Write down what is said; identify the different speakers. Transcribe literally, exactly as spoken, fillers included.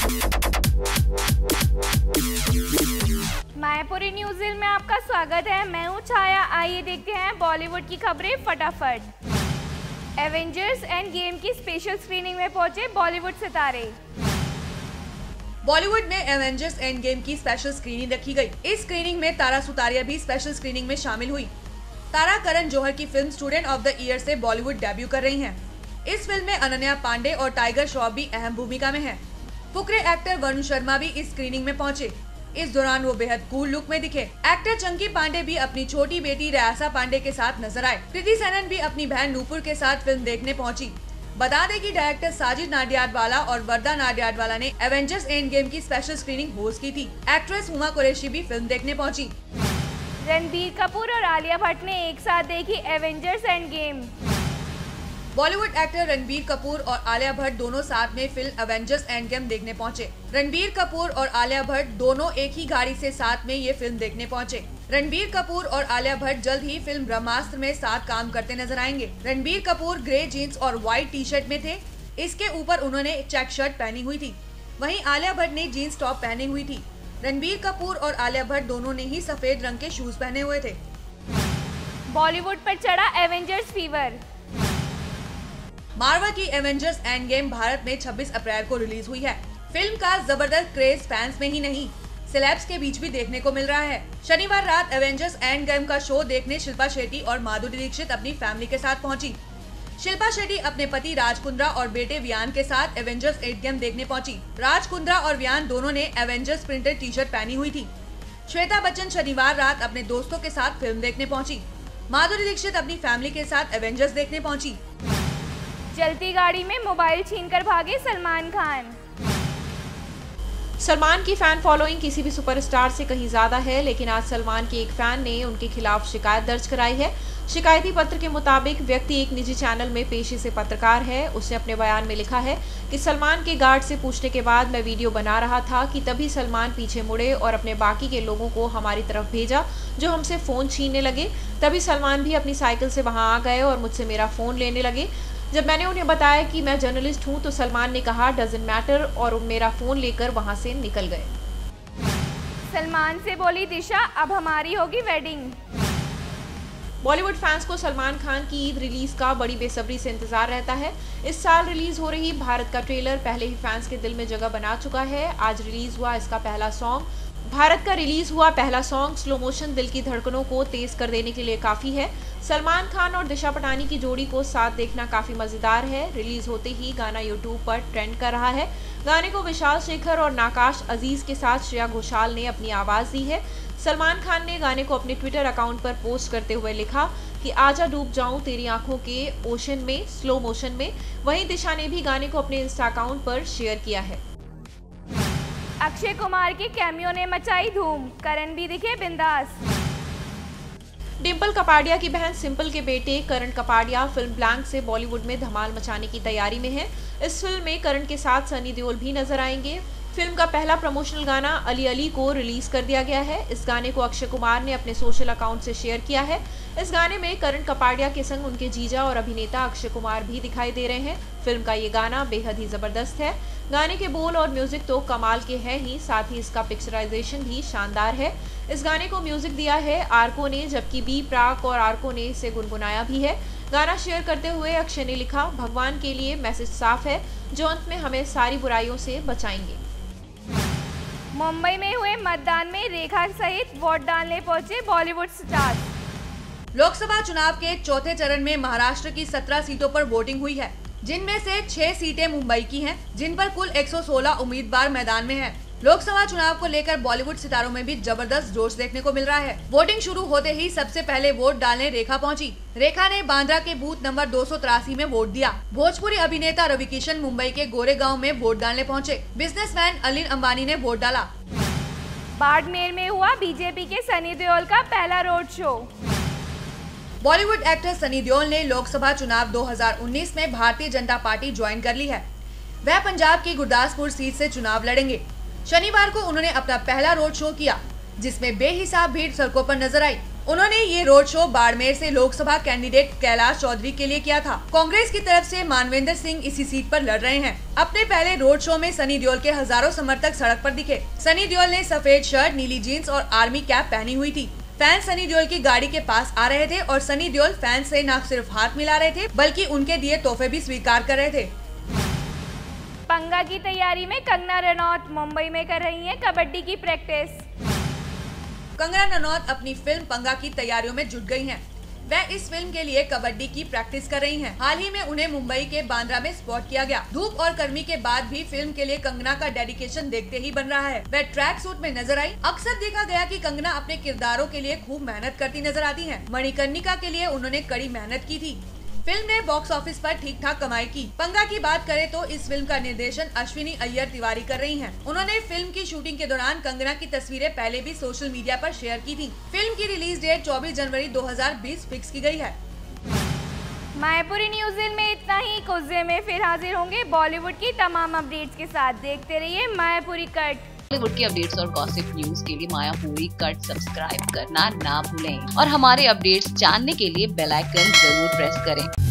Speaker 1: Mayapuri news में आपका स्वागत है। मैं हूं छाया। आइए देखते हैं बॉलीवुड की खबरें फटाफट। एवेंजर्स एंड गेम की स्पेशल स्क्रीनिंग में पहुंचे बॉलीवुड सितारे।
Speaker 2: बॉलीवुड में एवेंजर्स एंड गेम की स्पेशल स्क्रीनिंग रखी गई। इस स्क्रीनिंग में तारा सुतारिया भी स्पेशल स्क्रीनिंग में शामिल हुई। तारा करण जौहर की film student of the year से बॉलीवुड डेब्यू कर रही हैं। इस फिल्म में अनन्या पांडे और टाइगर श्रॉफ भी अहम भूमिका में हैं। फुकरे एक्टर वरुण शर्मा भी इस स्क्रीनिंग में पहुंचे। इस दौरान वो बेहद कूल लुक में दिखे। एक्टर चंकी पांडे भी अपनी छोटी बेटी रयासा पांडे के साथ नजर आए। कृति सेनन भी अपनी बहन नूपुर के साथ फिल्म देखने पहुंची। बता दें कि डायरेक्टर साजिद नाडियाडवाला और वरदा नाडियाडवाला ने एवेंजर्स एंड गेम की स्पेशल स्क्रीनिंग होस्ट की थी। एक्ट्रेस हुमा कुरैशी भी फिल्म देखने पहुंची।
Speaker 1: रणबीर कपूर और आलिया भट्ट ने एक साथ देखी Avengers end game.
Speaker 2: Bollywood actor Ranbir Kapoor और आलिया भट्ट दोनों साथ में फिल्म एवेंजर्स एंड गेम देखने पहुंचे। रणबीर कपूर और आलिया भट्ट दोनों एक ही गाड़ी से साथ में ये फिल्म देखने पहुंचे। रणबीर कपूर और आलिया भट्ट जल्द ही फिल्म ब्रह्मास्त्र में साथ काम करते नजर आएंगे। रणबीर कपूर ग्रे जीन्स और व्हाइट टी शर्ट में थे। इसके ऊपर उन्होंने चेक शर्ट पहनी हुई थी। वहीं आलिया भट्ट ने जीन्स टॉप पहनी हुई थी। रणबीर कपूर और आलिया भट्ट दोनों ने ही सफेद रंग के शूज पहने हुए थे।
Speaker 1: बॉलीवुड पर चढ़ा एवेंजर्स फीवर।
Speaker 2: मार्वल की एवेंजर्स एंड गेम भारत में छब्बीस अप्रैल को रिलीज हुई है। फिल्म का जबरदस्त क्रेज फैंस में ही नहीं, सेलेब्स के बीच भी देखने को मिल रहा है। शनिवार रात एवेंजर्स एंड गेम का शो देखने शिल्पा शेट्टी और माधुरी दीक्षित अपनी फैमिली के साथ पहुंची। शिल्पा शेट्टी अपने पति राज कुंद्रा और बेटे वियान के साथ एवेंजर्स एंड गेम देखने पहुंची। राज कुंद्रा और वियान दोनों ने एवेंजर्स प्रिंटेड टी शर्ट पहनी हुई थी। श्वेता बच्चन शनिवार रात अपने दोस्तों के साथ फिल्म देखने पहुंची। माधुरी दीक्षित अपनी फैमिली के साथ एवेंजर्स देखने पहुंची।
Speaker 1: चलती गाड़ी में मोबाइल छीनकर भागे सलमान खान।
Speaker 3: सलमान की फैन फॉलोइंग किसी भी सुपरस्टार से कहीं ज्यादा है, लेकिन आज सलमान के एक फैन ने उनके खिलाफ शिकायत दर्ज कराई है। शिकायती पत्र के मुताबिक व्यक्ति एक निजी चैनल में पेशे से पत्रकार है। उसने अपने बयान में लिखा है कि सलमान के गार्ड से पूछने के बाद मैं वीडियो बना रहा था कि तभी सलमान पीछे मुड़े और अपने बाकी के लोगों को हमारी तरफ भेजा जो हमसे फोन छीनने लगे। तभी सलमान भी अपनी साइकिल से वहां आ गए और मुझसे मेरा फोन लेने लगे। जब मैंने उन्हें बताया कि मैं जर्नलिस्ट हूं तो सलमान ने कहा डजंट मैटर और मेरा फोन लेकर वहां से निकल गए।
Speaker 1: सलमान से बोली दिशा अब हमारी होगी वेडिंग।
Speaker 3: बॉलीवुड फैंस को सलमान खान की ईद रिलीज का बड़ी बेसब्री से इंतजार रहता है। इस साल रिलीज हो रही भारत का ट्रेलर पहले ही फैंस के दिल में जगह बना चुका है। आज रिलीज हुआ इसका पहला सॉन्ग। भारत का रिलीज हुआ पहला सॉन्ग स्लो मोशन दिल की धड़कनों को तेज कर देने के लिए काफी है। सलमान खान और दिशा पटानी की जोड़ी को साथ देखना काफी मजेदार है। रिलीज होते ही गाना यूट्यूब पर ट्रेंड कर रहा है। गाने को विशाल शेखर और नाकाश अजीज के साथ श्रेया घोषाल ने अपनी आवाज दी है। सलमान खान ने गाने को अपने ट्विटर अकाउंट पर पोस्ट करते हुए लिखा कि आजा डूब जाऊं तेरी आंखों के ओशन में स्लो मोशन में। वहीं दिशा ने भी गाने को अपने इंस्टा अकाउंट पर शेयर किया है।
Speaker 1: अक्षय कुमार के कैमियो ने मचाई धूम। करण भी दिखे बिंदास।
Speaker 3: डिम्पल कपाड़िया की बहन सिंपल के बेटे करण कपाड़िया फिल्म ब्लैंक से बॉलीवुड में धमाल मचाने की तैयारी में है। इस फिल्म में करण के साथ सनी देओल भी नजर आएंगे। फिल्म का पहला प्रमोशनल गाना अली अली को रिलीज कर दिया गया है। इस गाने को अक्षय कुमार ने अपने सोशल अकाउंट से शेयर किया है। इस गाने में करण कपाड़िया के संग उनके जीजा और अभिनेता अक्षय कुमार भी दिखाई दे रहे हैं। फिल्म का ये गाना बेहद ही जबरदस्त है। गाने के बोल और म्यूजिक तो कमाल के हैं ही, साथ ही इसका पिक्चराइजेशन भी शानदार है। इस गाने को म्यूजिक दिया है आर्को ने, जबकि बी प्राक और आर्को ने इसे गुनगुनाया भी है। गाना शेयर करते हुए अक्षय ने लिखा भगवान के लिए मैसेज साफ है जो अंत में हमें सारी बुराइयों से बचाएंगे।
Speaker 1: मुंबई में हुए मतदान में रेखा सहित वोट डालने पहुंचे बॉलीवुड स्टार।
Speaker 2: लोकसभा चुनाव के चौथे चरण में महाराष्ट्र की सत्रह सीटों पर वोटिंग हुई है, जिनमें से छह सीटें मुंबई की हैं, जिन पर कुल एक सौ सोलह उम्मीदवार मैदान में हैं। लोकसभा चुनाव को लेकर बॉलीवुड सितारों में भी जबरदस्त जोश देखने को मिल रहा है। वोटिंग शुरू होते ही सबसे पहले वोट डालने रेखा पहुंची। रेखा ने बांद्रा के बूथ नंबर दो सौ तिरासी में वोट दिया। भोजपुरी अभिनेता रवि किशन मुंबई के गोरेगांव में वोट डालने पहुंचे। बिजनेसमैन अनिल अंबानी ने वोट डाला।
Speaker 1: बाड़मेर में हुआ बीजेपी के सनी देओल का पहला road show.
Speaker 2: Bollywood actor Sunny Deol ने लोकसभा चुनाव दो हज़ार उन्नीस में भारतीय जनता पार्टी ज्वाइन कर ली है। वह पंजाब की गुरदासपुर सीट से चुनाव लड़ेंगे। शनिवार को उन्होंने अपना पहला रोड शो किया, जिसमें बेहिसाब भीड़ सड़कों पर नजर आई। उन्होंने ये रोड शो बाड़मेर से लोकसभा कैंडिडेट कैलाश चौधरी के लिए किया था। कांग्रेस की तरफ से मानवेंद्र सिंह इसी सीट पर लड़ रहे हैं। अपने पहले रोड शो में सनी देओल के हजारों समर्थक सड़क पर दिखे। सनी देओल ने सफेद शर्ट, नीली जीन्स और आर्मी कैप पहनी हुई थी। फैंस सनी देओल की गाड़ी के पास आ रहे थे और सनी देओल फैंस से न सिर्फ हाथ मिला रहे थे बल्कि उनके दिए तोहफे भी स्वीकार कर रहे थे।
Speaker 1: पंगा की तैयारी में कंगना रनौत मुंबई में कर रही हैं कबड्डी की प्रैक्टिस।
Speaker 2: कंगना रनौत अपनी फिल्म पंगा की तैयारियों में जुट गई हैं। वह इस फिल्म के लिए कबड्डी की प्रैक्टिस कर रही हैं। हाल ही में उन्हें मुंबई के बांद्रा में स्पॉट किया गया। धूप और गर्मी के बाद भी फिल्म के लिए कंगना का डेडिकेशन देखते ही बन रहा है। वह ट्रैक सूट में नजर आई। अक्सर देखा गया कि कंगना अपने किरदारों के लिए खूब मेहनत करती नजर आती हैं। मणिकर्णिका के लिए उन्होंने कड़ी मेहनत की थी। फिल्म ने बॉक्स ऑफिस पर ठीक ठाक कमाई की। पंगा की बात करें तो इस फिल्म का निर्देशन अश्विनी अय्यर तिवारी कर रही हैं। उन्होंने फिल्म की शूटिंग के दौरान कंगना की तस्वीरें पहले भी सोशल मीडिया पर शेयर की थी। फिल्म की रिलीज डेट चौबीस जनवरी दो हज़ार बीस फिक्स की गई है।
Speaker 1: मायापुरी न्यूज में इतना ही। कुछ देर में फिर हाजिर होंगे बॉलीवुड की तमाम अपडेट्स के साथ। देखते रहिए मायापुरी कट।
Speaker 4: बॉलीवुड की अपडेट्स और गॉसिप न्यूज के लिए मायापुरी कट सब्सक्राइब करना ना भूलें और हमारे अपडेट्स जानने के लिए बेल आइकन जरूर प्रेस करें।